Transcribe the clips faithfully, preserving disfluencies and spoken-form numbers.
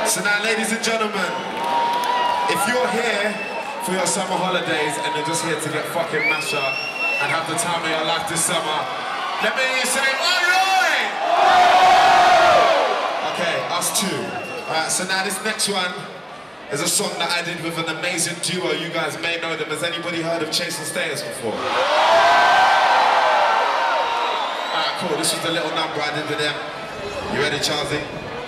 So now, ladies and gentlemen, if you're here for your summer holidays and you're just here to get fucking mashed up and have the time of your life this summer, let me hear you say, alright! Okay, us two. Alright, so now this next one is a song that I did with an amazing duo. You guys may know them. Has anybody heard of Chase and Stayers before? Alright, cool. This was the little number I did with them. You ready, Charlie?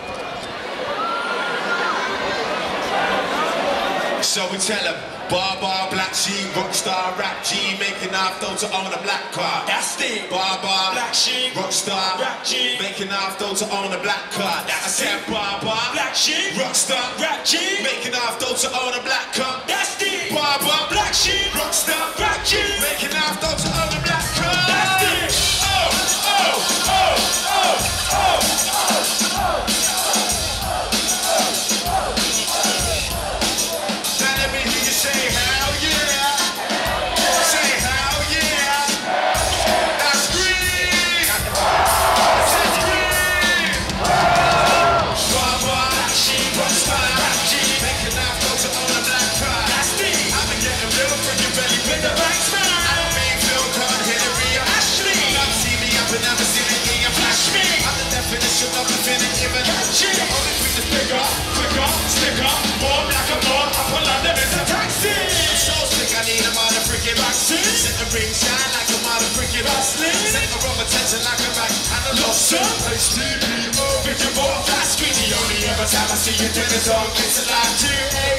So we tell them, bar bar, black sheep, rockstar, rap G, making enough dough to own a black car. That's it. Bar bar, black sheep, rockstar, rap G, making enough dough to own a black car. That's I said bar bar, black sheep, rockstar, rap G, making enough dough to own a black car. That's it. Bar bar, black sheep, rockstar, rap G, making enough dough to own a black car. That's it. Oh, oh, oh, oh, oh, oh, oh. Set the ring shine like a mother freaking hustling. Set the rubber tension like a back and a lobster. H D P O, Victor Ball, fast screen. The only ever time I see you do this song, it's alive too.